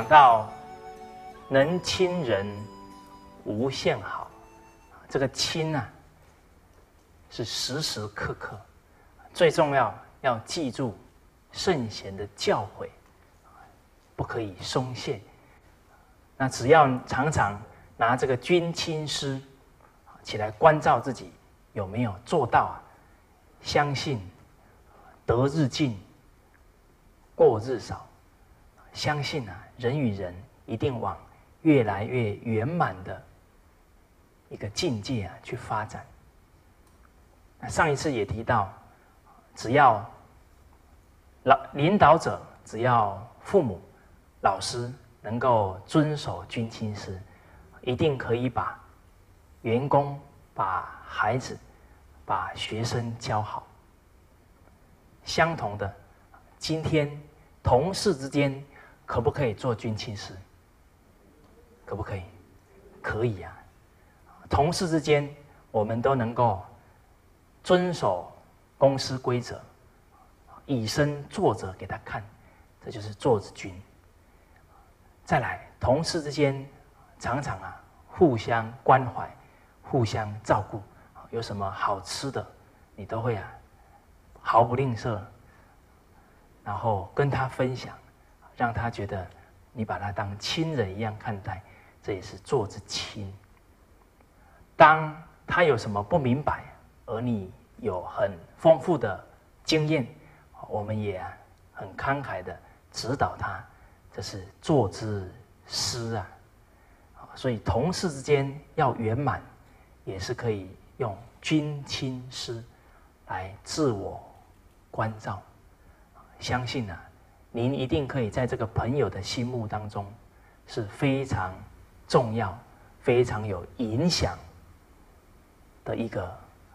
到能亲人无限好，这个亲啊，是时时刻刻，最重要记住圣贤的教诲，不可以松懈。那只要常常拿这个君亲师起来关照自己有没有做到啊，相信得日进，过日少。相信啊，人与人一定往越来越圆满的一个境界啊去发展。那上一次也提到，只要领导者，只要父母、老师能够遵守君亲师，一定可以把员工、把孩子、把学生教好。相同的，今天同事之间可不可以做君亲师？可不可以？可以啊。同事之间，我们都能够遵守公司规则，以身作则给他看，这就是做之君。再来，同事之间常常啊互相关怀，互相照顾，有什么好吃的，你都会啊毫不吝啬，然后跟他分享，让他觉得你把他当亲人一样看待，这也是做之亲。当他有什么不明白，而你有很丰富的经验，我们也很慷慨的指导他，这是做之师啊。所以同事之间要圆满，也是可以用君亲师来自我关照。相信啊，您一定可以在这个朋友的心目当中是非常重要、非常有影响的一个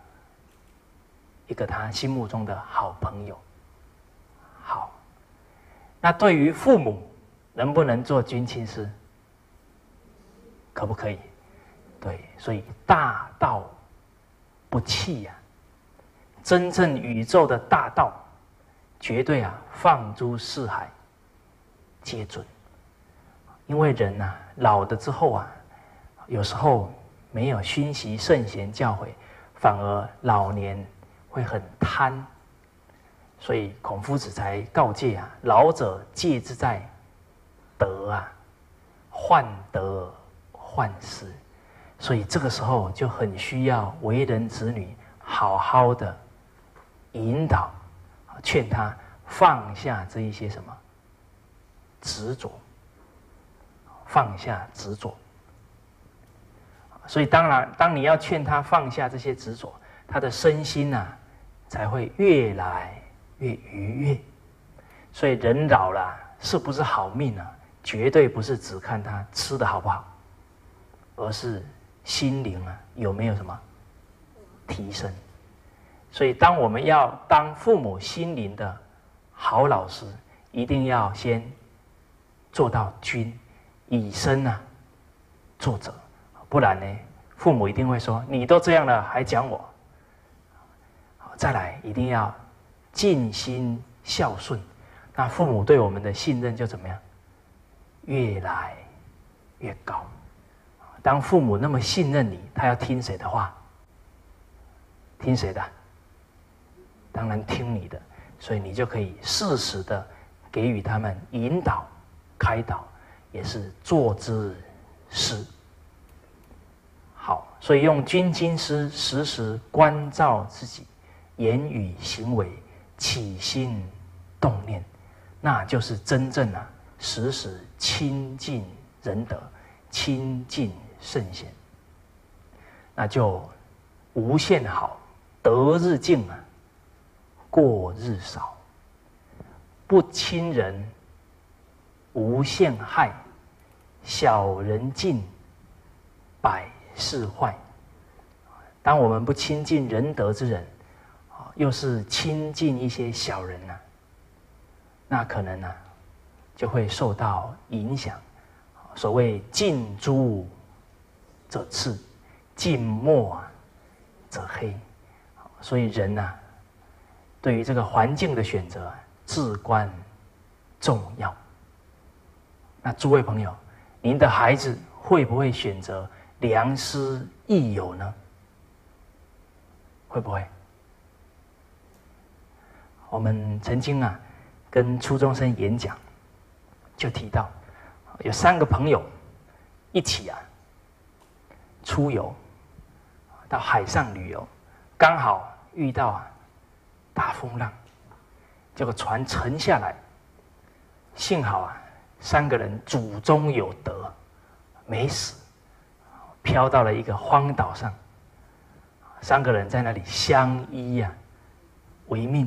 他心目中的好朋友。好，那对于父母能不能做君亲师？可不可以？对，所以大道不弃呀，真正宇宙的大道，绝对啊放诸四海皆准。因为人啊老了之后啊，有时候没有熏习圣贤教诲，反而老年会很贪，所以孔夫子才告诫啊：老者戒之在德啊，患德患失。所以这个时候就很需要为人子女好好的引导，劝他放下这一些什么执着，放下执着。所以当然，当你要劝他放下这些执着，他的身心啊才会越来越愉悦。所以人老了是不是好命啊？绝对不是只看他吃的好不好，而是心灵啊有没有什么提升。所以当我们要当父母心灵的好老师，一定要先做到君，以身啊作则。不然呢，父母一定会说：你都这样了，还讲我。再来，一定要尽心孝顺，那父母对我们的信任就怎么样？越来越高。当父母那么信任你，他要听谁的话？听谁的？当然听你的。所以你就可以适时的给予他们引导、开导，也是做之师。好，所以用君亲师时时关照自己言语行为、起心动念，那就是真正啊时时亲近仁德，亲近圣贤，那就无限好，得日进啊，过日少，不亲人无限害，小人尽百事坏。当我们不亲近仁德之人，又是亲近一些小人啊，那可能啊就会受到影响。所谓近朱者赤，近墨者黑。所以人啊对于这个环境的选择至关重要。 那诸位朋友，您的孩子会不会选择良师益友呢？会不会？我们曾经啊，跟初中生演讲，就提到有3个朋友一起啊出游到海上旅游，刚好遇到大风浪，结果船沉下来，幸好啊3个人祖中有德，没死，飘到了一个荒岛上，3个人在那里相依啊为命。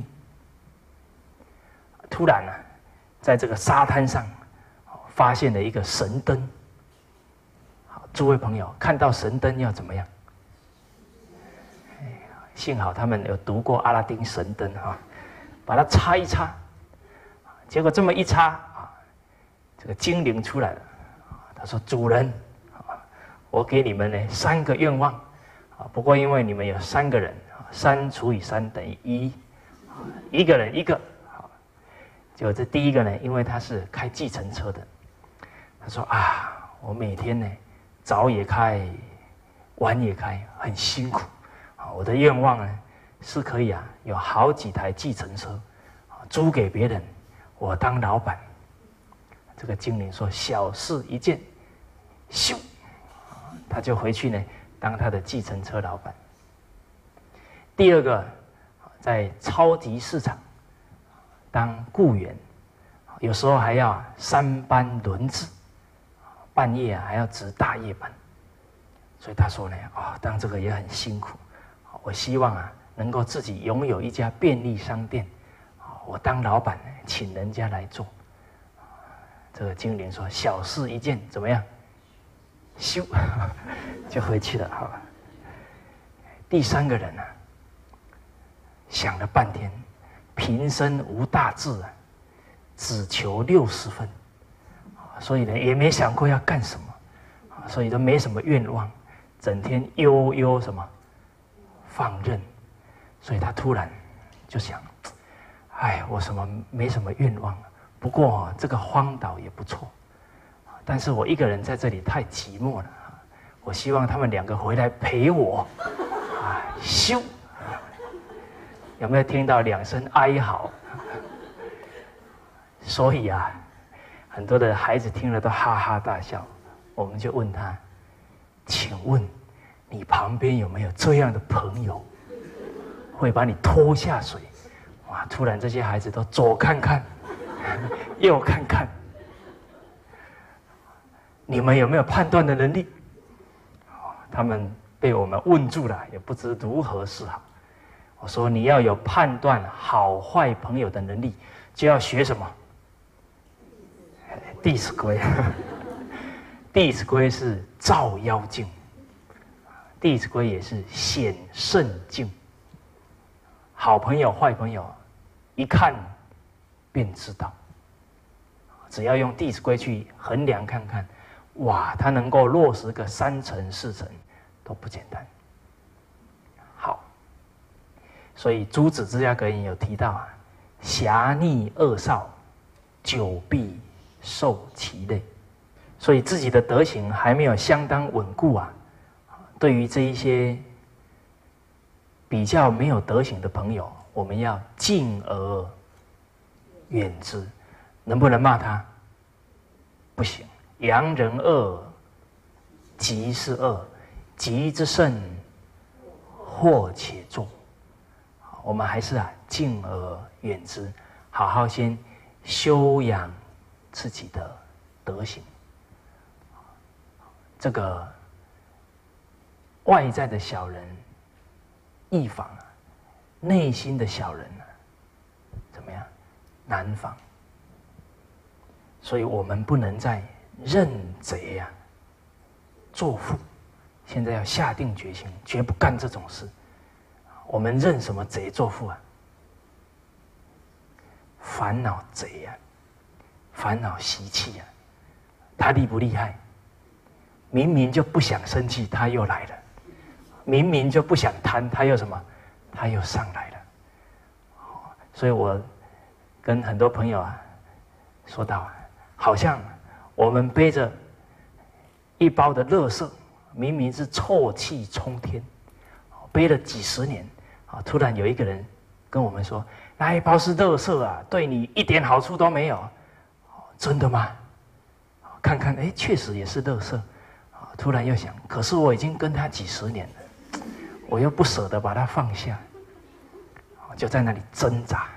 突然呢，在这个沙滩上发现了一个神灯。诸位朋友，看到神灯要怎么样？幸好他们有读过阿拉丁神灯哈，把它擦一擦，结果这么一擦这个精灵出来了。他说：“主人，我给你们呢3个愿望，不过因为你们有3个人，3除以3等于1，一个人一个。”就这第一个呢，因为他是开计程车的，他说啊，我每天呢早也开，晚也开，很辛苦啊。我的愿望呢是可以有好几台计程车租给别人，我当老板。这个精灵说小事一件，咻，他就回去呢当他的计程车老板。第二个，在超级市场当雇员，有时候还要3班轮值，半夜还要值大夜班，所以他说呢，当这个也很辛苦，我希望能够自己拥有一家便利商店，我当老板请人家来做。这个精灵说小事一件，怎么样？咻，就回去了。好，第3个人呢，想了半天。平生无大志只求60分，所以呢也没想过要干什么，所以都没什么愿望，整天悠什么放任，所以他突然就想，我没什么愿望，不过这个荒岛也不错，但是我一个人在这里太寂寞了，我希望他们2个回来陪我，咻。有没有听到2声哀嚎？所以很多的孩子听了都哈哈大笑。我们就问他：“请问你旁边有没有这样的朋友，会把你拖下水？”哇！突然这些孩子都左看看，右看看。你们有没有判断的能力？他们被我们问住了，也不知如何是好。我说你要有判断好坏朋友的能力，就要学什么？《弟子规》。《弟子规》是照妖镜，《弟子规》也是显圣镜。好朋友、坏朋友，一看便知道。只要用《弟子规》去衡量看看，哇，他能够落实个3成4成，都不简单。所以诸子治家格言有提到侠逆恶少，久必受其累。所以自己的德行还没有相当稳固对于这一些比较没有德行的朋友，我们要敬而远之。能不能骂他？不行。扬人恶，极是恶，极之甚，祸且重。我们还是敬而远之，好好先修养自己的德行。这个外在的小人易防，内心的小人怎么样？难防。所以我们不能再认贼作父，现在要下定决心，绝不干这种事。我们认什么贼作父烦恼贼烦恼习气他厉不厉害？明明就不想生气，他又来了；明明就不想贪，他又什么？他又上来了。所以我跟很多朋友说到，好像我们背着一包的垃圾，明明是臭气冲天，背了几十年，突然有一个人跟我们说，那一包是垃圾啊，对你一点好处都没有。真的吗？看看，哎，确实也是垃圾。突然又想，可是我已经跟他几十年了，我又不舍得把它放下，就在那里挣扎。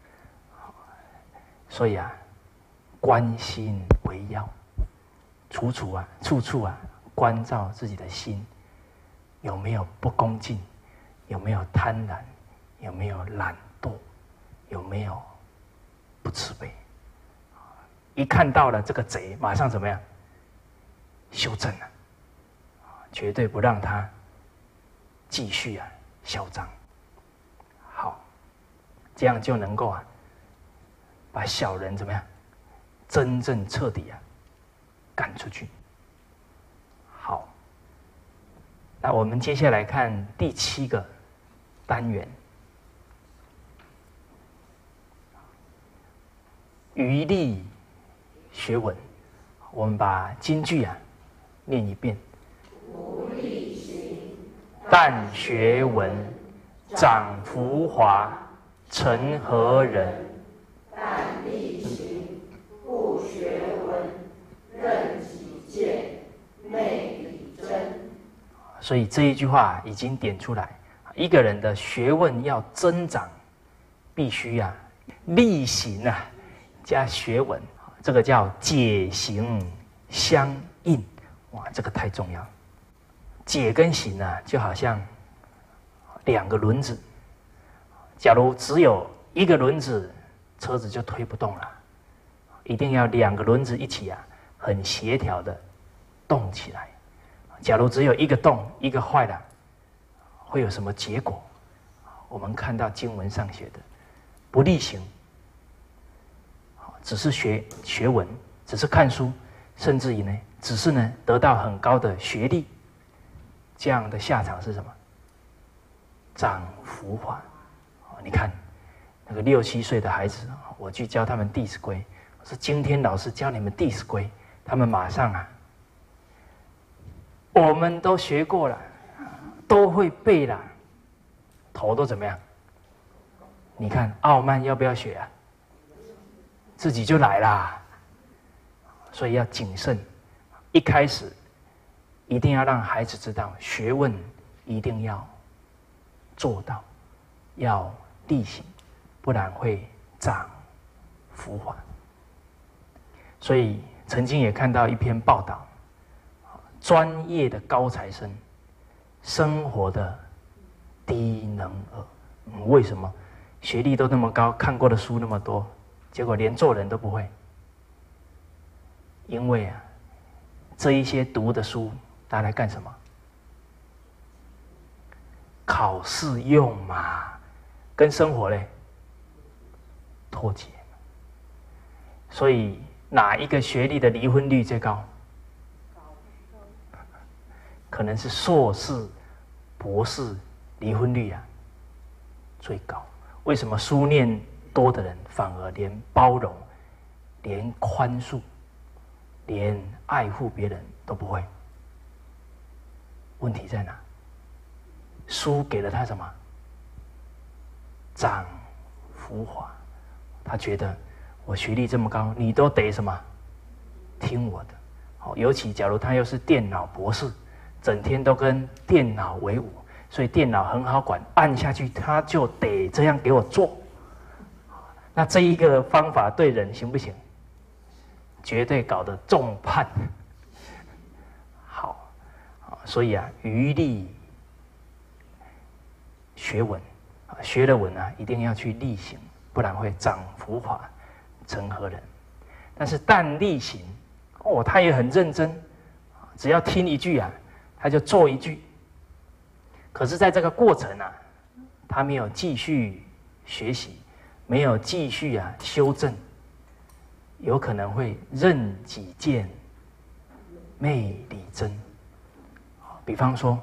所以啊，关心为要，处处关照自己的心，有没有不恭敬，有没有贪婪，有没有懒惰，有没有不慈悲。一看到了这个贼，马上怎么样？修正了，绝对不让他继续嚣张。好，这样就能够把小人怎么样？真正彻底赶出去。好，那我们接下来看第7个单元，余力学文。我们把金句念一遍。 无力行， 但学文，长浮华，成何人？ 但力行，不学文，任己见，昧理真。 所以这一句话已经点出来，一个人的学问要增长，必须力行加学文，这个叫解行相应。哇，这个太重要。解跟行就好像2个轮子，假如只有一个轮子，车子就推不动了，一定要2个轮子一起很协调的动起来。假如只有一个动，一个坏了，会有什么结果？我们看到经文上写的，不力行，只是学文，只是看书，甚至于只是得到很高的学历，这样的下场是什么？长浮华。你看那个6、7岁的孩子，我去教他们《弟子规》，我说今天老师教你们《弟子规》，他们马上我们都学过了，都会背了，头都怎么样？你看傲慢要不要学自己就来啦。所以要谨慎，一开始一定要让孩子知道，学问一定要做到，要力行，不然会长浮华。所以曾经也看到一篇报道，专业的高材生，生活的低能儿。为什么？学历都那么高，看过的书那么多，结果连做人都不会。因为这一些读的书拿来干什么？考试用嘛，跟生活脱节。所以哪一个学历的离婚率最高？可能是硕士、博士离婚率最高。为什么书念多的人反而连包容、连宽恕、连爱护别人都不会？问题在哪？书给了他什么？长浮华。他觉得我学历这么高，你都得什么？听我的。尤其假如他又是电脑博士，整天都跟电脑为伍，所以电脑很好管，按下去他就得这样给我做。那这一个方法对人行不行？绝对搞得众叛。好，所以余力学文，学了文一定要去力行，不然会长浮华，成何人？但是但力行，他也很认真，只要听一句他就做一句。可是在这个过程他没有继续学习，没有继续修正，有可能会任己见，昧理真。比方说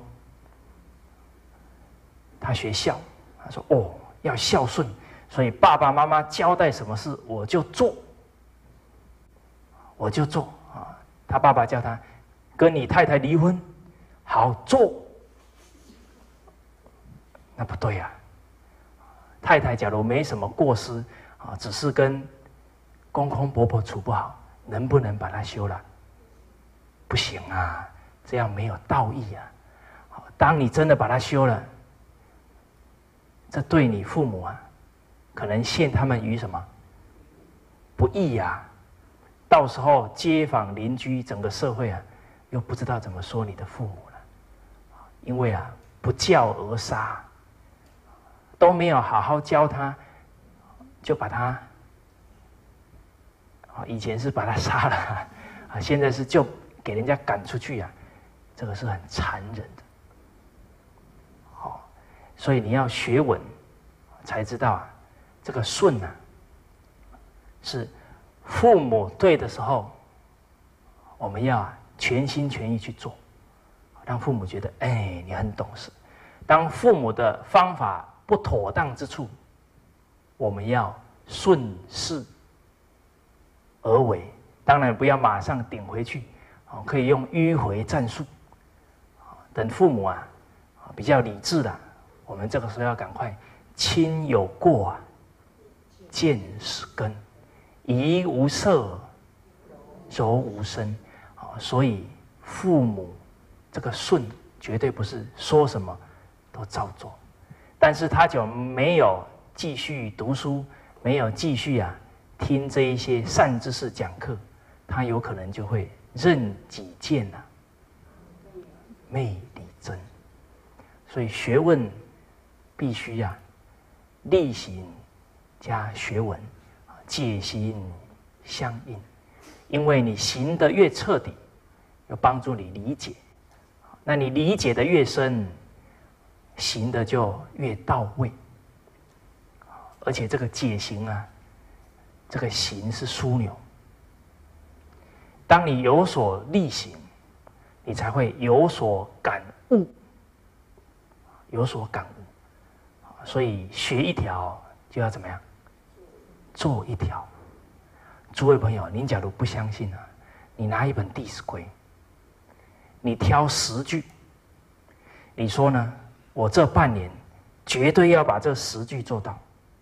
他学孝，他说要孝顺，所以爸爸妈妈交代什么事我就做， 他爸爸叫他跟你太太离婚，好做。那不对啊！太太假如没什么过失啊，只是跟公公婆婆处不好，能不能把它修了？不行啊，这样没有道义啊！当你真的把它修了，这对你父母啊，可能陷他们于什么不义啊？到时候街坊邻居整个社会啊，又不知道怎么说你的父母了，因为啊，不教而杀。都没有好好教他，就把他，以前是把他杀了，啊，现在是就给人家赶出去啊，这个是很残忍的。好，所以你要学文，才知道啊，这个顺啊，是父母对的时候，我们要全心全意去做，让父母觉得，哎，你很懂事。当父母的方法不妥当之处，我们要顺势而为，当然不要马上顶回去，可以用迂回战术。等父母啊比较理智的，我们这个时候要赶快亲有过啊，见是根，怡无色，柔无声。所以父母这个顺绝对不是说什么都照做。但是他就没有继续读书，没有继续听这一些善知识讲课，他有可能就会任己见昧理真。所以学问必须力行加学文，戒心相应。因为你行得越彻底，有帮助你理解，那你理解的越深，行的就越到位，而且这个解行这个行是枢纽。当你有所力行，你才会有所感悟，有所感悟。所以学一条就要怎么样？做一条。诸位朋友，您假如不相信你拿一本《弟子规》，你挑10句，你说呢？我这半年绝对要把这10句做到。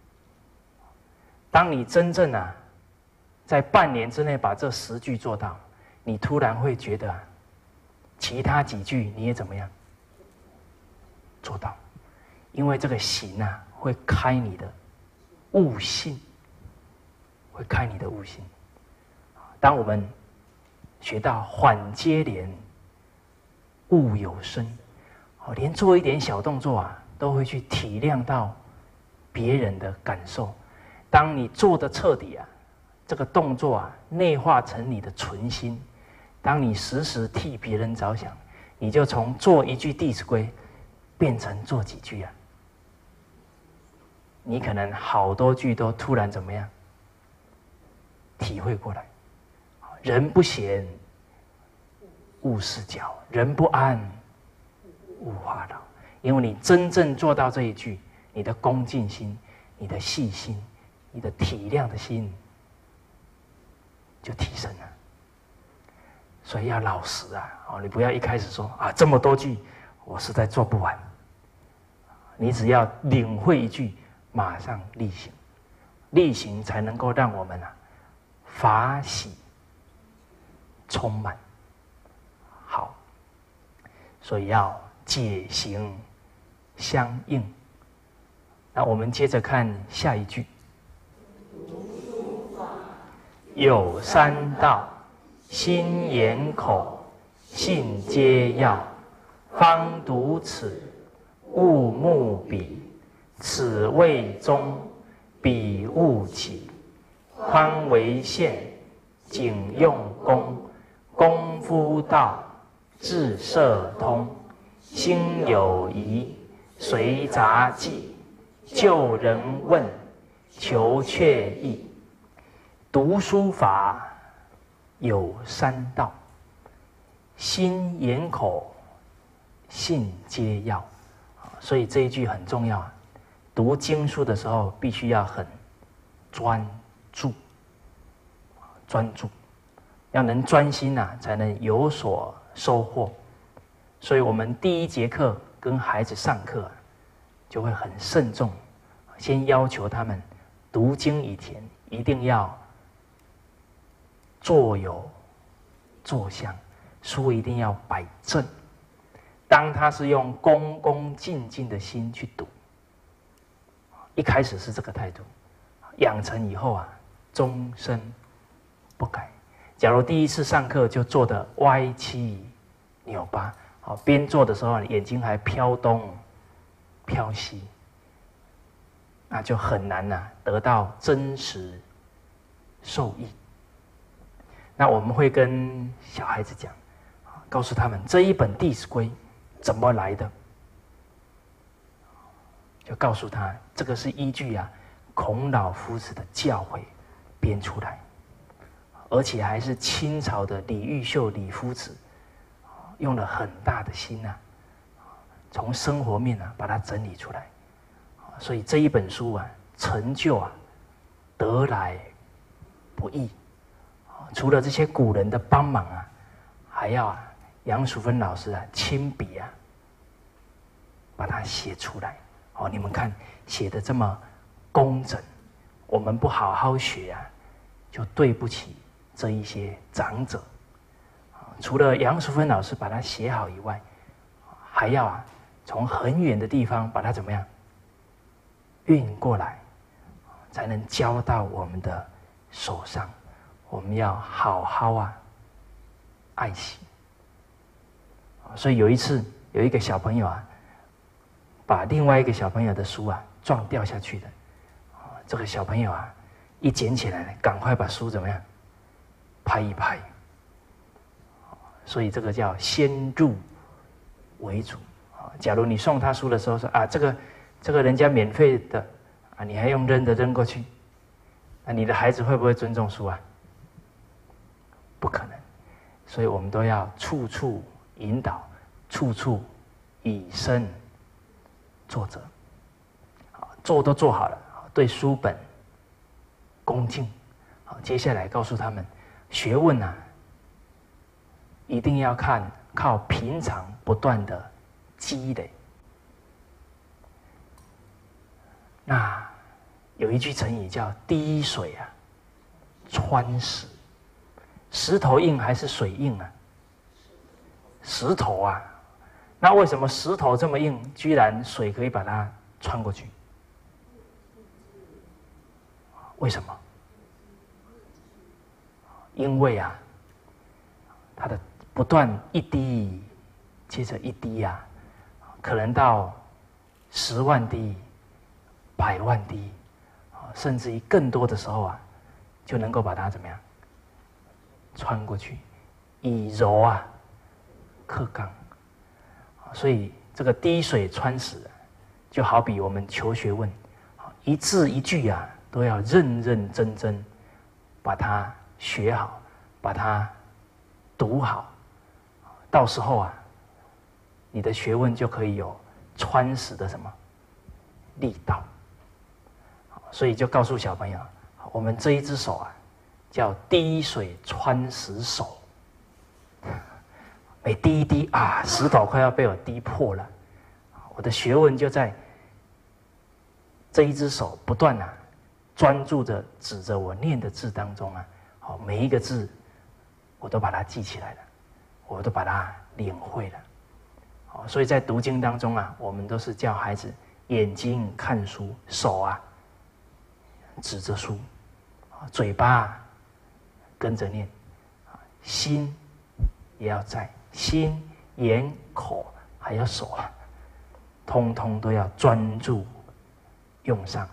当你真正在半年之内把这10句做到，你突然会觉得其他几句你也怎么样做到？因为这个行会开你的悟性，会开你的悟性。当我们学到缓接连，悟有声，连做一点小动作都会去体谅到别人的感受。当你做的彻底这个动作内化成你的存心，当你时时替别人着想，你就从做一句《弟子规》变成做几句你可能好多句都突然怎么样体会过来。人不闲，勿事搅；人不安，勿话扰。因为你真正做到这一句，你的恭敬心、你的细心、你的体谅的心就提升了。所以要老实你不要一开始说这么多句我实在做不完。你只要领会一句，马上力行，力行才能够让我们法喜充满。好，所以要解行相应。那我们接着看下一句：有三道，心眼口信皆要，方读此，勿慕彼。此谓中，彼勿己。宽为限，谨用功。功夫道，智摄通。心有疑，随杂记。就人问，求确意。读书法有三道，心眼口信皆要。所以这一句很重要读经书的时候必须要很专注，专注， 要能专心啊，才能有所收获。所以我们第一节课跟孩子上课，就会很慎重，先要求他们读经以前一定要坐有坐相，书一定要摆正。当他是用恭恭敬敬的心去读，一开始是这个态度，养成以后啊，终身不改。假如第一次上课就做得歪七扭八，边做的时候眼睛还飘东飘西，那就很难得到真实受益。那我们会跟小孩子讲，告诉他们这一本《弟子规》怎么来的，就告诉他这个是依据孔老夫子的教诲编出来，而且还是清朝的李毓秀李夫子用了很大的心从生活面把它整理出来。所以这一本书成就得来不易。除了这些古人的帮忙还要杨淑芬老师亲笔把它写出来。你们看写的这么工整，我们不好好学就对不起这一些长者。除了杨淑芬老师把它写好以外，还要从很远的地方把它怎么样运过来，才能交到我们的手上。我们要好好爱惜。所以有一次有一个小朋友把另外一个小朋友的书撞掉下去的。这个小朋友一捡起来赶快把书怎么样拍一拍。所以这个叫先入为主。假如你送他书的时候说这个人家免费的你还用扔的扔过去，你的孩子会不会尊重书不可能。所以我们都要处处引导，处处以身作则。做都做好了，对书本恭敬。接下来告诉他们，学问一定要靠平常不断的积累。那有一句成语叫滴水穿石。石头硬还是水硬石头那为什么石头这么硬，居然水可以把它穿过去？为什么？因为它的不断一滴接着一滴可能到10万滴、100万滴，甚至于更多的时候就能够把它怎么样穿过去，以柔克刚。所以这个滴水穿石就好比我们求学问，一字一句都要认认真真把它学好，把它读好。到时候你的学问就可以有穿石的什么力道。所以就告诉小朋友，我们这一只手叫滴水穿石手。每滴一滴石头快要被我滴破了。我的学问就在这一只手不断专注着指着我念的字当中每一个字我都把它记起来了，我都把它领会了。所以在读经当中我们都是叫孩子眼睛看书，手指着书，嘴巴跟着念，心也要在，心、眼、口还有手通通都要专注用上。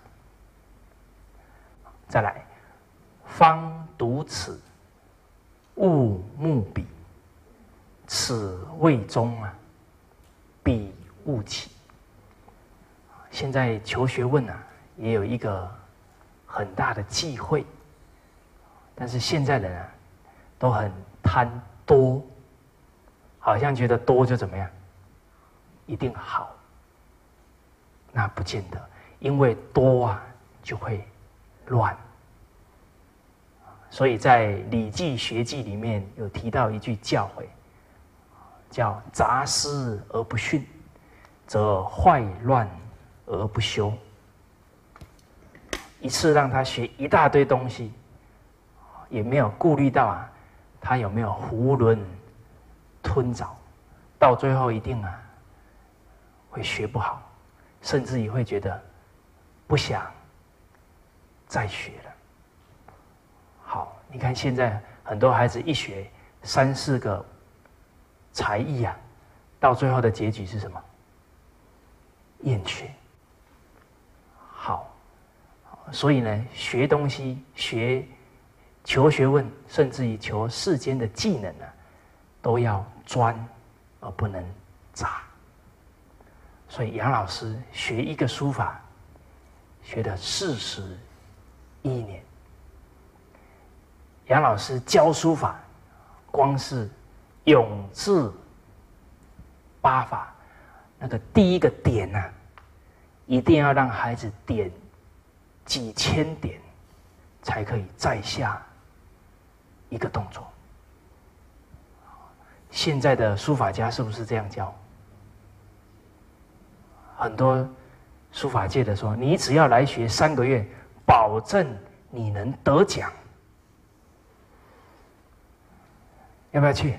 再来，方读此，勿目彼，此谓中彼勿起。现在求学问也有一个很大的忌讳，但是现在人都很贪多，好像觉得多就怎么样，一定好。那不见得，因为多就会乱。 所以在《礼记·学记》里面有提到一句教诲，叫“杂思而不训，则坏乱而不修”。一次让他学一大堆东西，也没有顾虑到他有没有囫囵吞枣，到最后一定会学不好，甚至也会觉得不想再学了。好，你看现在很多孩子一学3、4个才艺到最后的结局是什么？厌学。好，所以呢，学东西、求学问，甚至于求世间的技能都要专而不能杂。所以杨老师学一个书法，学了41年。杨老师教书法，光是永字8法那个第一个点一定要让孩子点几千点，才可以再下一个动作。现在的书法家是不是这样教？很多书法界的说，你只要来学3个月，保证你能得奖。要不要去？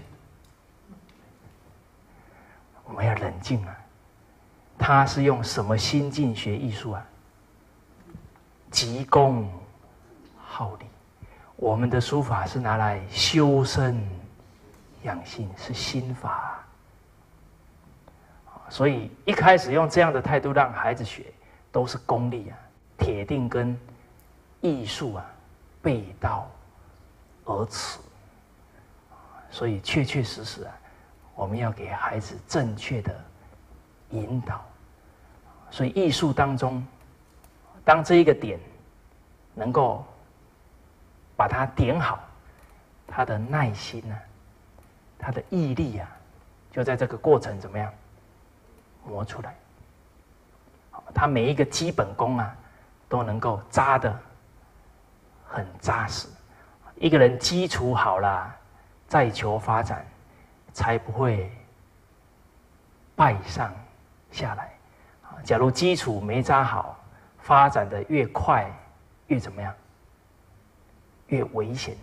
我们要冷静他是用什么心境学艺术急功好利。我们的书法是拿来修身养性，是心法。所以一开始用这样的态度让孩子学，都是功利铁定跟艺术背道而驰。所以确确实实我们要给孩子正确的引导。所以艺术当中，当这一个点能够把它点好，他的耐心他的毅力就在这个过程怎么样磨出来。他每一个基本功都能够扎得很扎实。一个人基础好了，再求发展，才不会败上下来。假如基础没扎好，发展的越快，越怎么样？越危险。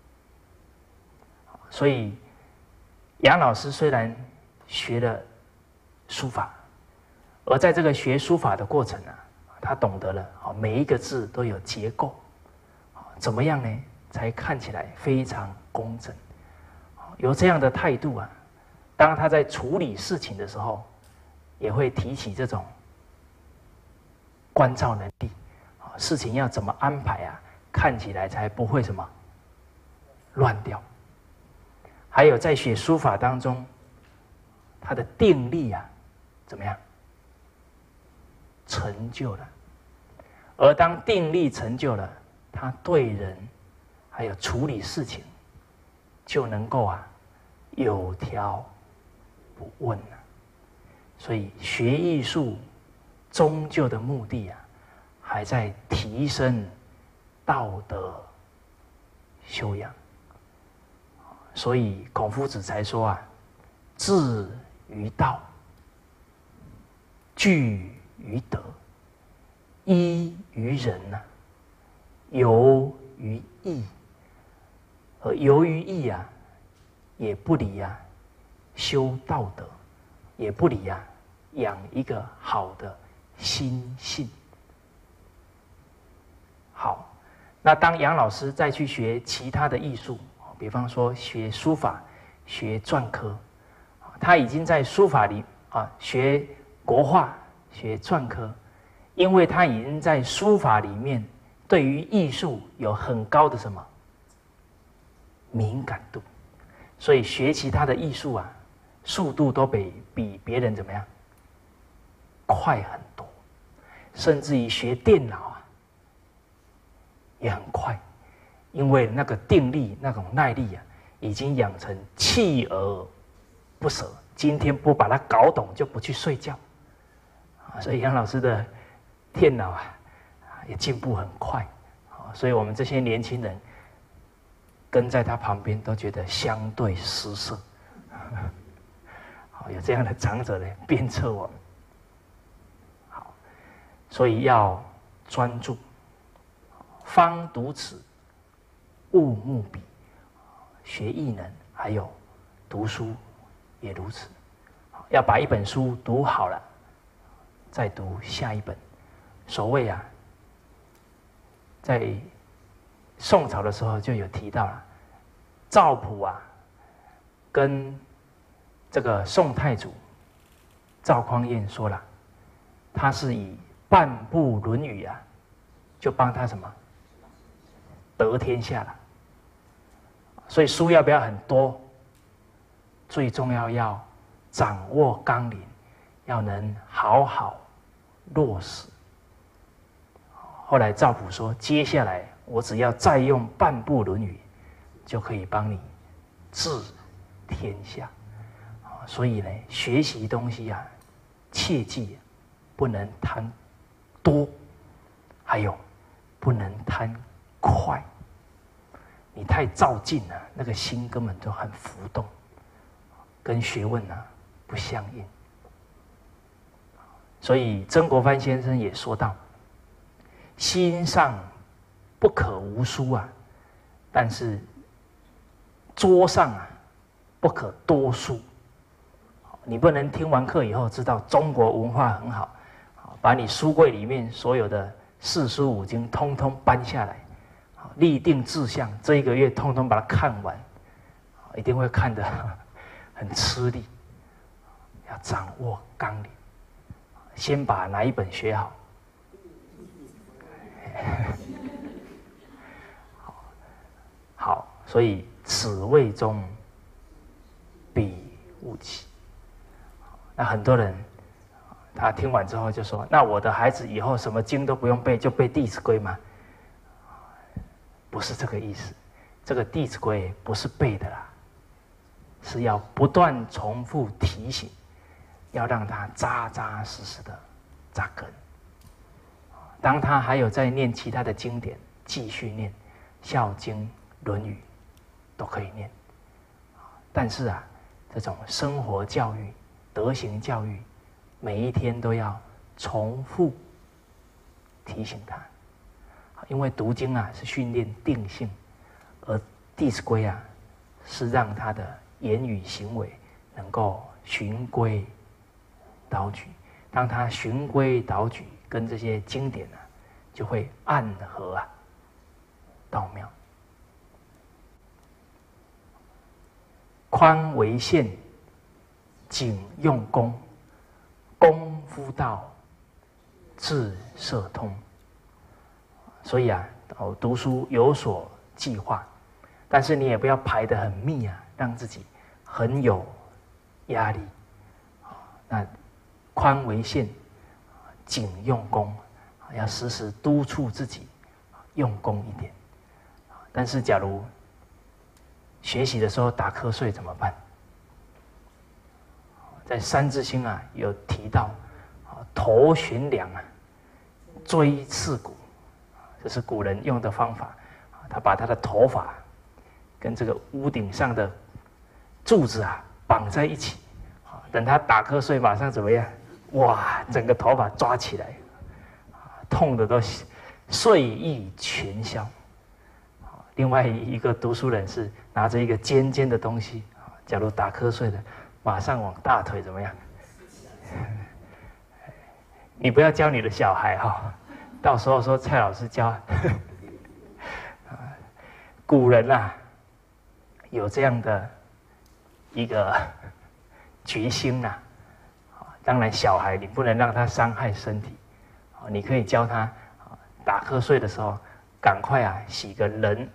所以，杨老师虽然学了书法，而在这个学书法的过程他懂得了每一个字都有结构，怎么样呢？才看起来非常工整。有这样的态度当他在处理事情的时候，也会提起这种关照能力。事情要怎么安排看起来才不会什么乱掉。还有在学书法当中，他的定力怎么样成就了？而当定力成就了，他对人还有处理事情就能够有条不紊所以学艺术终究的目的还在提升道德修养。所以孔夫子才说志于道，据于德，依于仁游于义。而游于义也不离修道德，也不离养一个好的心性。好，那当杨老师再去学其他的艺术，比方说学书法、学篆刻，他已经在书法里学国画、学篆刻，因为他已经在书法里面对于艺术有很高的什么敏感度，所以学其他的艺术速度都比别人怎么样快很多，甚至于学电脑也很快，因为那个定力、那种耐力已经养成锲而不舍。今天不把它搞懂，就不去睡觉。所以杨老师的电脑也进步很快。所以我们这些年轻人跟在他旁边都觉得相对失色。好，有这样的长者呢，鞭策我们。好，所以要专注。方读此，勿慕彼。学艺能，还有读书也如此。要把一本书读好了，再读下一本。所谓啊，在宋朝的时候就有提到了，赵普啊，跟这个宋太祖赵匡胤说了，他是以半部《论语》啊，就帮他什么得天下了。所以书要不要很多？最重要要掌握纲领，要能好好落实。后来赵普说，接下来我只要再用半部《论语》，就可以帮你治天下。所以呢，学习东西啊，切记不能贪多，还有不能贪快。你太躁进了，那个心根本就很浮动，跟学问啊不相应。所以曾国藩先生也说到，心上不可无书啊，但是桌上啊不可多书。你不能听完课以后知道中国文化很好，把你书柜里面所有的四书五经通通搬下来，立定志向，这一个月通通把它看完，一定会看得很吃力。要掌握纲领，先把哪一本学好。好，所以此谓中，彼勿欺。那很多人，他听完之后就说：“那我的孩子以后什么经都不用背，就背《弟子规》吗？”不是这个意思，这个《弟子规》不是背的啦，是要不断重复提醒，要让他扎扎实实的扎根。当他还有在念其他的经典，继续念《孝经》《论语》，都可以念。但是啊，这种生活教育、德行教育，每一天都要重复提醒他。因为读经啊是训练定性，而《弟子规》啊是让他的言语行为能够循规蹈矩。当他循规蹈矩，跟这些经典啊就会暗合啊道妙。宽为限，谨用功，功夫到，智社通。所以啊，读书有所计划，但是你也不要排得很密啊，让自己很有压力。那宽为限，谨用功，要时时督促自己用功一点。但是假如学习的时候打瞌睡怎么办？在《三字经》啊有提到，头悬梁啊，锥刺股。这是古人用的方法，他把他的头发跟这个屋顶上的柱子啊绑在一起，等他打瞌睡马上怎么样？哇，整个头发抓起来，痛的都睡意全消。另外一个读书人是拿着一个尖尖的东西，假如打瞌睡的，马上往大腿怎么样？你不要教你的小孩哈。到时候说蔡老师教，古人啊有这样的一个决心呐。当然，小孩你不能让他伤害身体，你可以教他打瞌睡的时候，赶快啊洗个冷，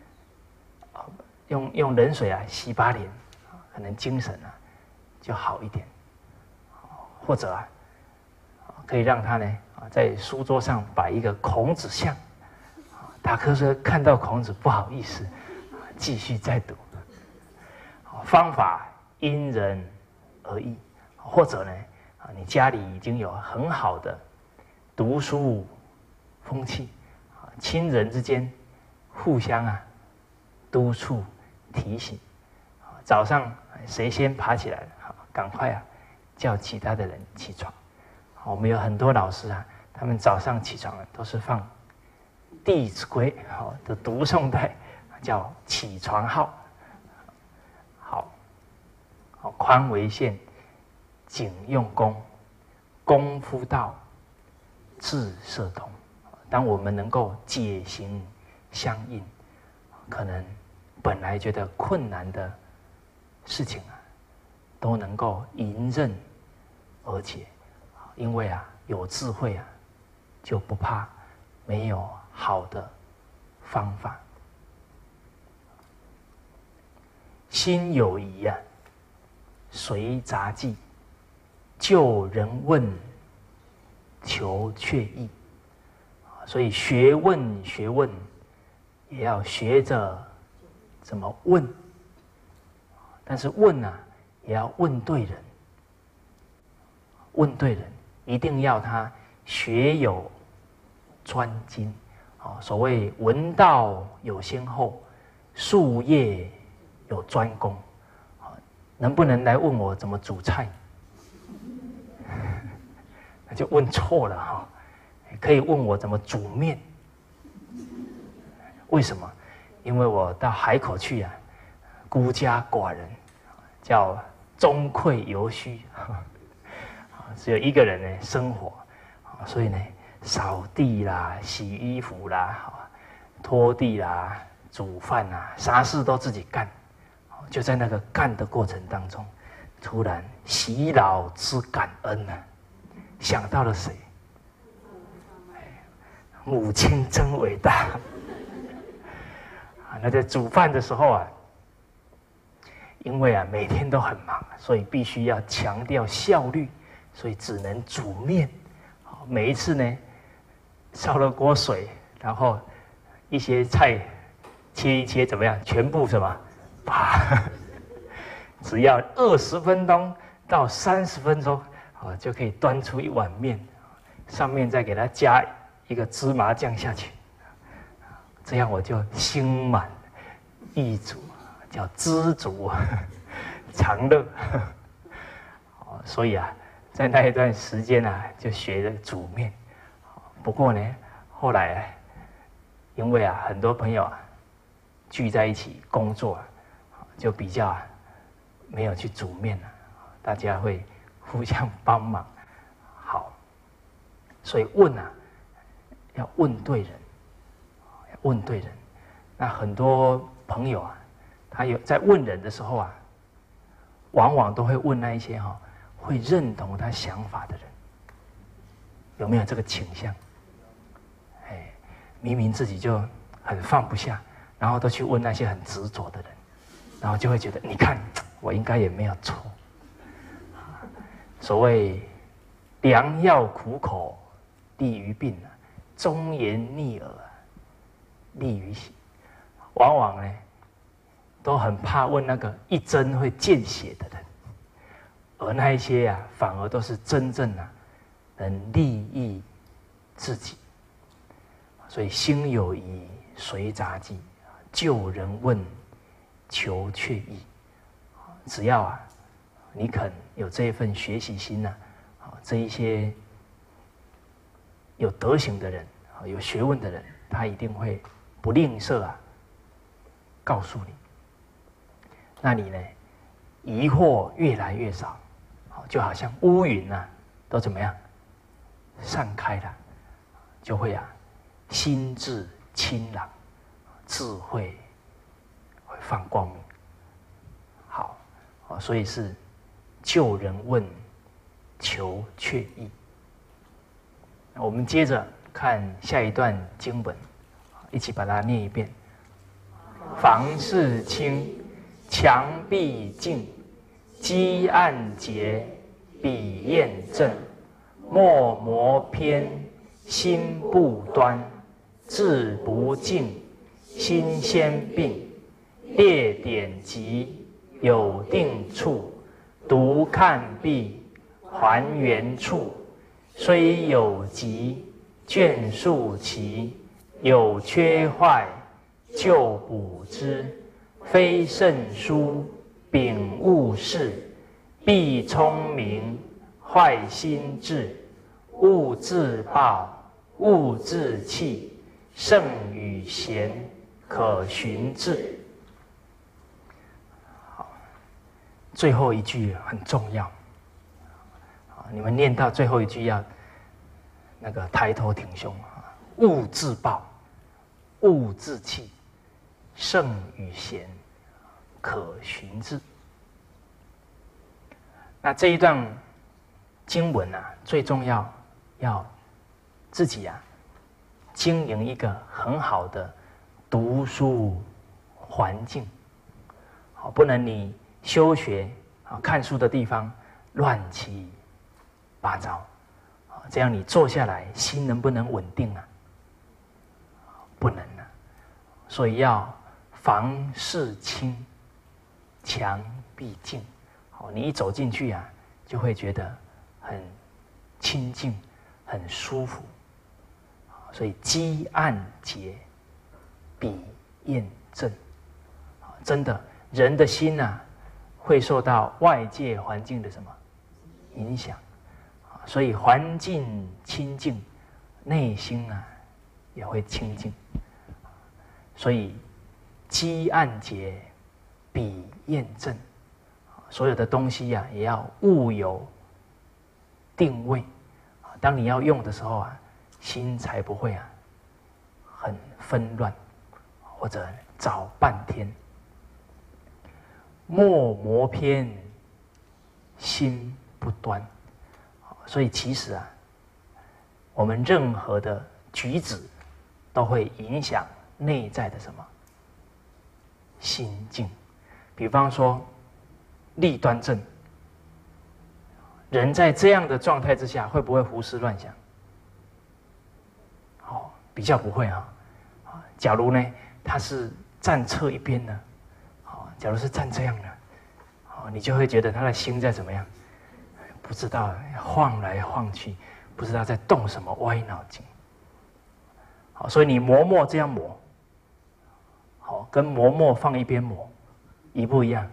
用冷水啊洗把脸，可能精神啊就好一点。或者啊，可以让他呢。在书桌上摆一个孔子像，打瞌睡看到孔子不好意思，继续再读。方法因人而异，或者呢，你家里已经有很好的读书风气，亲人之间互相啊督促、提醒。早上谁先爬起来了，赶快叫其他的人起床。我们有很多老师他们早上起床都是放《弟子规》的读诵带，叫起床号。宽为限，谨用功，功夫到，智摄通。当我们能够解行相应，可能本来觉得困难的事情都能够迎刃而解。因为有智慧就不怕没有好的方法。心有疑随杂记，就人问，求确意。所以学问也要学着怎么问，但是问也要问对人。问对人，一定要他学有专精。所谓闻道有先后，术业有专攻。能不能来问我怎么煮菜？那就问错了可以问我怎么煮面。为什么？因为我到海口去孤家寡人，叫中馈犹虚，只有一个人生活，所以扫地啦、洗衣服啦、拖地啦、煮饭啥事都自己干。就在那个干的过程当中，突然喜老之感恩想到了谁？母亲真伟大。那在煮饭的时候因为每天都很忙，所以必须要强调效率，所以只能煮面。每一次烧了锅水，然后一些菜切一切，怎么样？全部什么？只要20分钟到30分钟就可以端出一碗面，上面再给它加一个芝麻酱下去，这样我就心满意足，叫知足常乐。所以在那一段时间就学了煮面。不过后来因为很多朋友聚在一起工作就比较没有去煮面了，大家会互相帮忙。好，所以问要问对人，要问对人。那很多朋友他有在问人的时候往往都会问那一些会认同他想法的人。有没有这个倾向？明明自己就很放不下，然后都去问那些很执着的人。然后就会觉得，你看我应该也没有错。所谓良药苦口利于病忠言逆耳利于行。往往都很怕问那个一针会见血的人，而那一些反而都是真正能利益自己。所以心有疑随杂记，就人问，求确意。只要你肯有这一份学习心这一些有德行的人，有学问的人，他一定会不吝啬告诉你。那你疑惑越来越少，就好像乌云都怎么样散开了，就会心智清朗，智慧会放光明。好，所以是就人问，求确意。我们接着看下一段经文，一起把它念一遍。房事清，墙壁净，积案洁，笔砚正，墨磨偏，心不端，志不静，心先病，列典籍，有定处，读看毕，还原处，虽有疾，卷数齐，有缺坏，就补之， 非圣书，秉勿视，必聪明，坏心智，勿自暴，勿自弃，圣与贤，可循治。好，最后一句很重要。你们念到最后一句要那个抬头挺胸啊！勿自暴，勿自弃，圣与贤，可循治。那这一段经文啊，最重要要自己啊经营一个很好的读书环境，好，不能你修学啊看书的地方乱七八糟，这样你坐下来心能不能稳定啊？不能啊，所以要房事清，墙壁净。好，你一走进去啊，就会觉得很清净、很舒服。所以积暗结，笔砚正。真的，人的心啊，会受到外界环境的什么影响？所以环境清净，内心啊也会清净。所以积暗结，笔砚正。所有的东西呀，也要物有定位。当你要用的时候啊，心才不会啊很纷乱，或者找半天。莫磨偏，心不端。所以其实啊，我们任何的举止都会影响内在的什么心境。比方说立端正，人在这样的状态之下，会不会胡思乱想？比较不会啊。假如呢，他是站侧一边呢，假如是站这样的，你就会觉得他的心在怎么样？不知道晃来晃去，不知道在动什么歪脑筋。好，所以你磨墨这样磨，好，跟磨墨放一边磨，一不一样？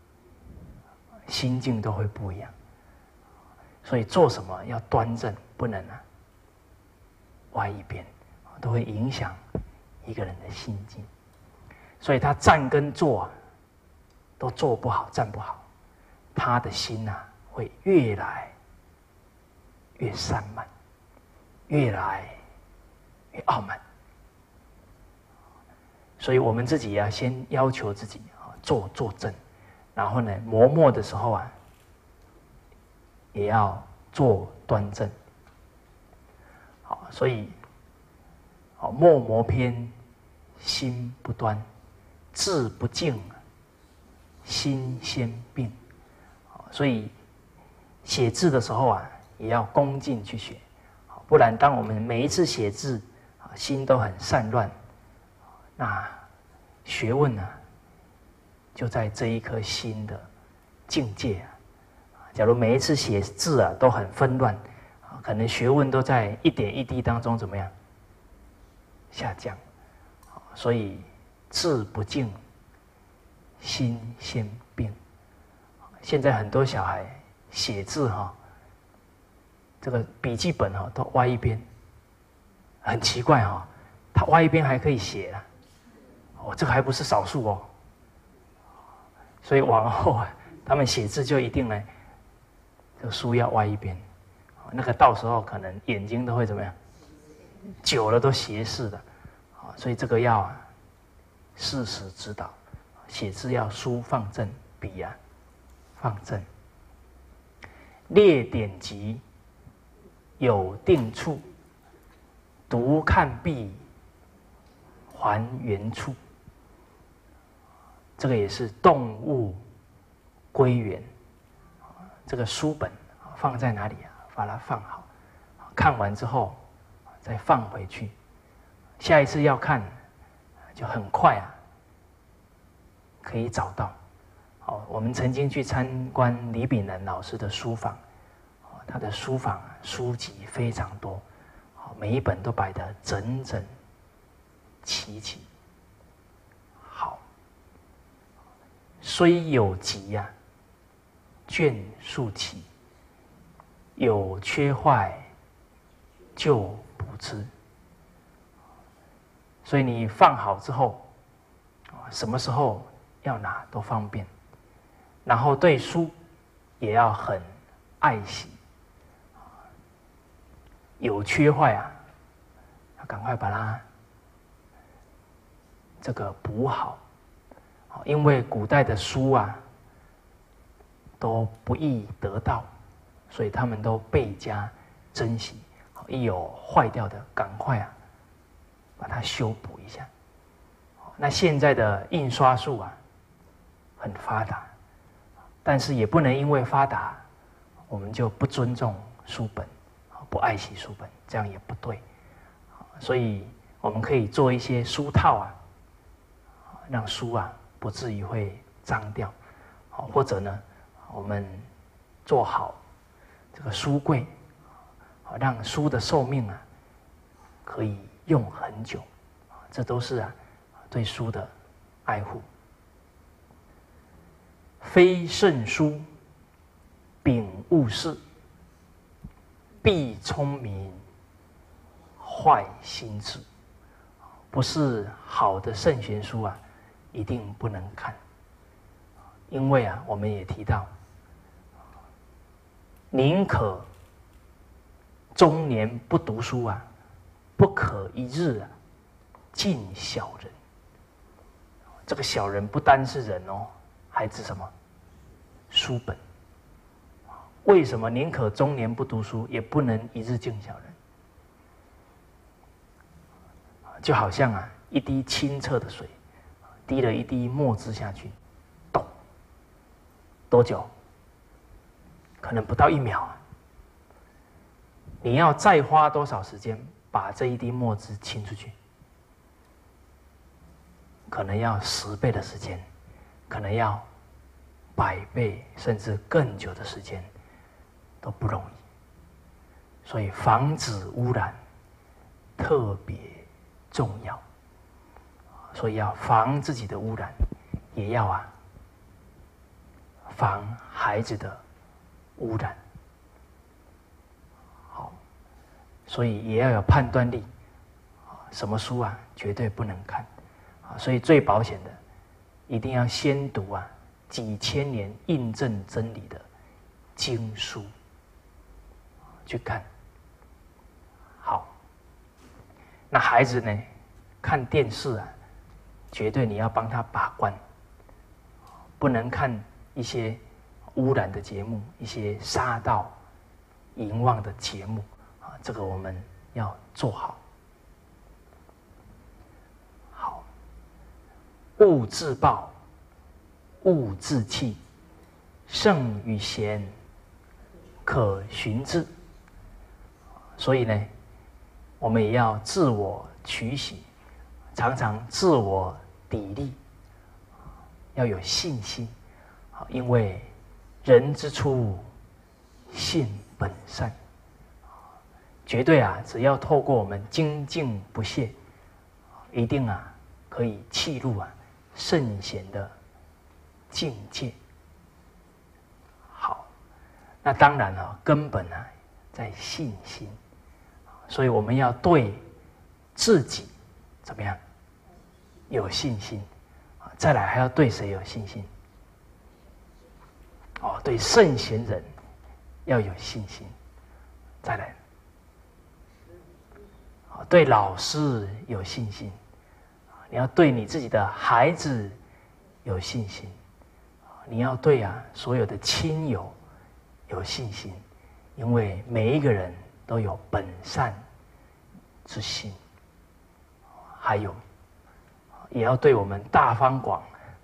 心境都会不一样。所以做什么要端正，不能啊歪一边，都会影响一个人的心境。所以他站跟坐啊，都坐不好，站不好，他的心啊会越来越散漫，越来越傲慢。所以我们自己要先要求自己坐正，然后呢磨墨的时候啊，也要坐端正。好，所以墨磨偏，心不端，志不静，心先病。所以写字的时候啊，也要恭敬去学，不然当我们每一次写字心都很散乱，那学问呢就在这一颗心的境界啊。假如每一次写字啊都很纷乱，可能学问都在一点一滴当中怎么样下降。所以志不静，心先病。现在很多小孩写字这个笔记本都歪一边，很奇怪他歪一边还可以写这个还不是少数哦。所以往后啊，他们写字就一定呢，这个书要歪一边，那个到时候可能眼睛都会怎么样，久了都斜视的。所以这个要适时指导，写字要书放正，笔放正。列典籍，有定处，读看毕，还原处。这个也是动物归元。这个书本放在哪里把它放好，看完之后再放回去。下一次要看就很快可以找到。我们曾经去参观李炳南老师的书房，他的书房书籍非常多，每一本都摆得整整齐齐。好， 虽有疾呀，眷速齐；有缺坏，就不知。所以你放好之后，什么时候要拿都方便。然后对书也要很爱惜，有缺坏啊，要赶快把它这个补好。因为古代的书啊都不易得到，所以他们都倍加珍惜。一有坏掉的，赶快啊把它修补一下。那现在的印刷术啊很发达，但是也不能因为发达，我们就不尊重书本，不爱惜书本，这样也不对。所以我们可以做一些书套啊，让书啊不至于会脏掉。或者呢，我们做好这个书柜，让书的寿命啊可以用很久。这都是啊对书的爱护。非圣书，秉勿视，必聪明，坏心智。不是好的圣贤书啊，一定不能看。因为啊，我们也提到，宁可中年不读书啊，不可一日啊尽小人。这个小人不单是人哦，还指什么？书本。为什么宁可中年不读书，也不能一日尽小人？就好像啊，一滴清澈的水，滴了一滴墨汁下去，咚，多久？可能不到1秒啊。你要再花多少时间把这一滴墨汁清出去？可能要10倍的时间，可能要100倍甚至更久的时间，都不容易。所以防止污染特别重要。所以要防自己的污染，也要啊防孩子的污染。好，所以也要有判断力。什么书啊绝对不能看。所以最保险的，一定要先读啊几千年印证真理的经书去看。好，那孩子呢，看电视啊，绝对你要帮他把关，不能看一些污染的节目，一些杀盗淫妄的节目啊，这个我们要做好。好，勿自暴，勿自弃，圣与贤，可循之。所以呢，我们也要自我取喜，常常自我砥砺，要有信心。因为人之初，性本善。绝对啊，只要透过我们精进不懈，一定啊可以契入啊圣贤的境界。好，那当然啊，根本啊在信心。所以我们要对自己怎么样有信心，再来还要对谁有信心？对圣贤人要有信心，再来对老师有信心，你要对你自己的孩子有信心，你要对所有的亲友有信心，因为每一个人都有本善之心。还有也要对我们大方广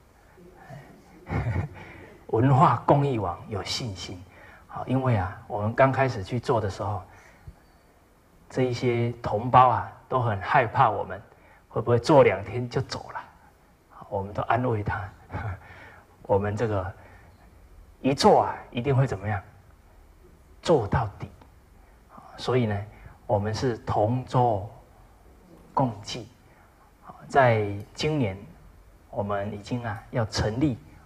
文化公益网有信心。因为我们刚开始去做的时候，这一些同胞都很害怕我们会不会做2天就走了。我们都安慰他，我们这个一做一定会怎么样，做到底。所以呢，我们是同舟共济。在今年我们已经要成立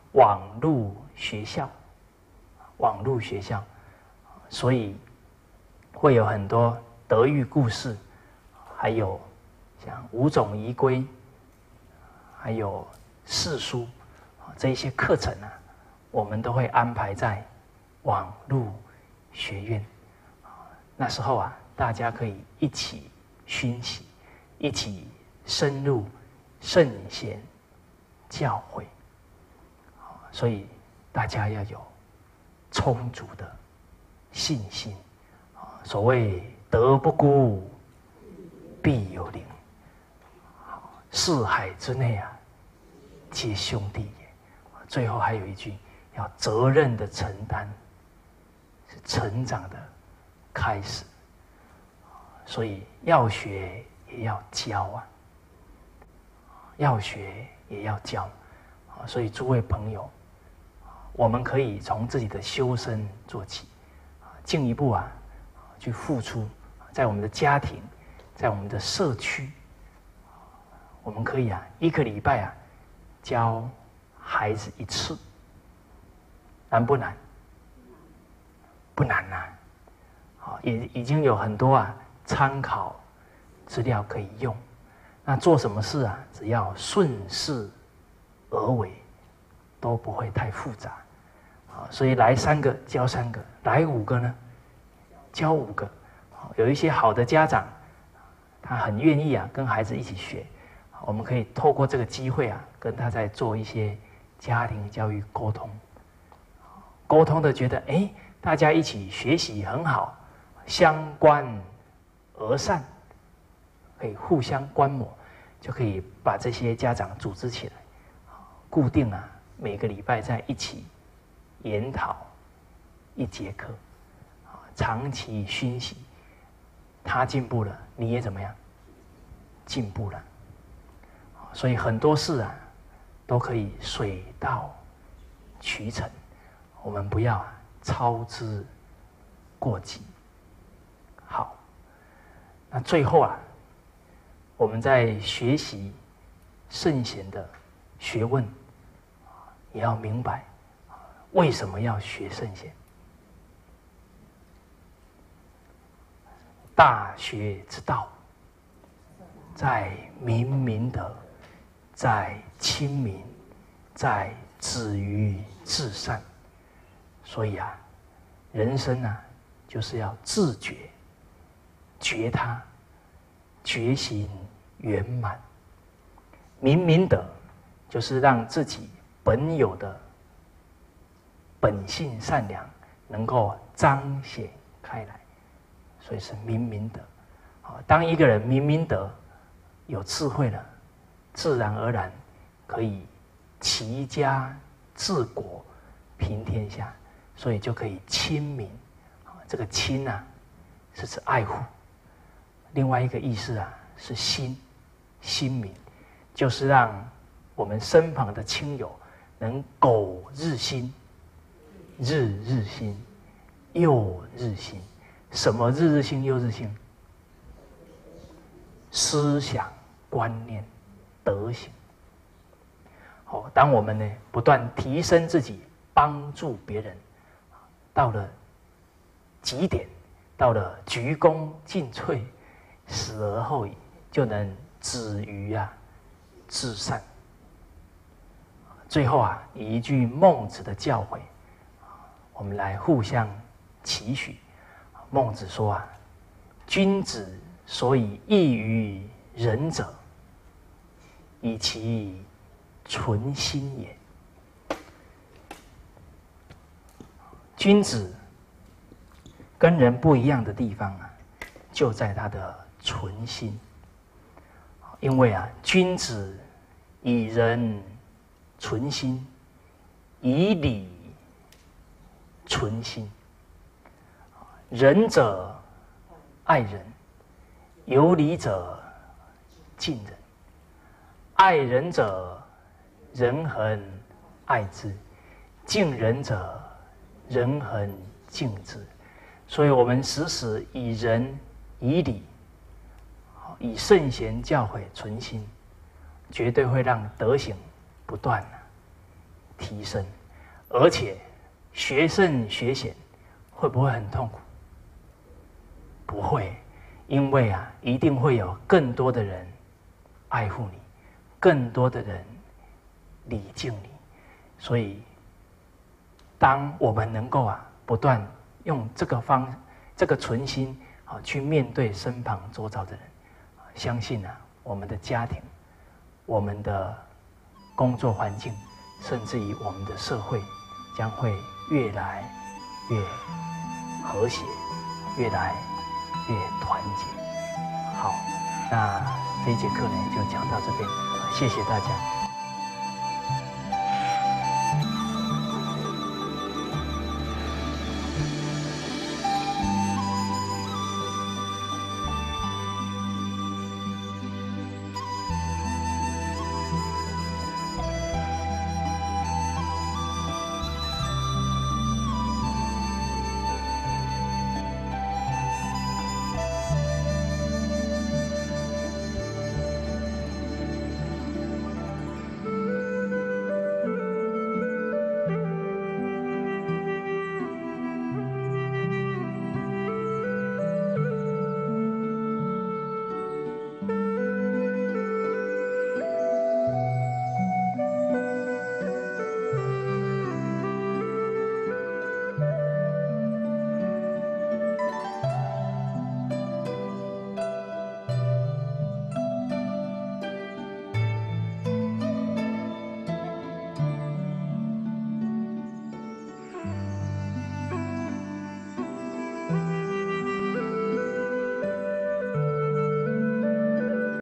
网络学校，网络学校，所以会有很多德育故事，还有像五种仪规，还有四书这一些课程啊，我们都会安排在网络学院。那时候啊，大家可以一起熏习，一起深入圣贤教诲，所以大家要有充足的信心。所谓德不孤，必有邻。四海之内啊，皆兄弟也。最后还有一句，要责任的承担，是成长的开始。所以要学也要教啊，要学也要教。所以诸位朋友，我们可以从自己的修身做起，进一步啊去付出，在我们的家庭，在我们的社区，我们可以啊一个礼拜啊教孩子一次，难不难？不难呐。也已经有很多啊参考资料可以用。那做什么事啊，只要顺势而为，都不会太复杂。所以来3个教3个，来5个呢教5个。有一些好的家长，他很愿意啊跟孩子一起学，我们可以透过这个机会啊，跟他在做一些家庭教育沟通。沟通的觉得，大家一起学习很好，相观而善，可以互相观摩，就可以把这些家长组织起来，固定啊每个礼拜在一起研讨1节课，长期熏习，他进步了，你也怎么样？进步了。所以很多事啊，都可以水到渠成，我们不要操之过急。好，那最后啊，我们在学习圣贤的学问，也要明白为什么要学圣贤。大学之道，在明明德，在亲民，在止于至善。所以啊，人生啊，就是要自觉，觉他，觉行圆满。明明德，就是让自己本有的本性善良能够彰显开来，所以是明明德。当一个人明明德，有智慧了，自然而然可以齐家治国平天下，所以就可以亲民。这个亲啊，是指爱护；另外一个意思啊，是心民，就是让我们身旁的亲友能苟日新，日日新，又日新。什么日日新又日新？思想、观念、德行。当我们呢不断提升自己，帮助别人，到了极点，到了鞠躬尽瘁，死而后已，就能止于至善。最后啊，以一句孟子的教诲，我们来互相期许。孟子说啊，君子所以异于仁者，以其存心也。君子跟人不一样的地方啊，就在他的存心。因为啊，君子以仁存心，以礼存心。仁者爱人，有礼者敬人。爱人者，人恒爱之；敬人者，人恒敬之。所以我们时时以仁以礼，以圣贤教诲存心，绝对会让德行不断提升，而且学圣学贤会不会很痛苦？不会，因为啊，一定会有更多的人爱护你，更多的人礼敬你，所以当我们能够啊不断用这个存心啊去面对身旁周遭的人，相信啊我们的家庭、我们的工作环境，甚至于我们的社会，将会越来越和谐，越来越团结。好，那这一节课呢就讲到这边，谢谢大家。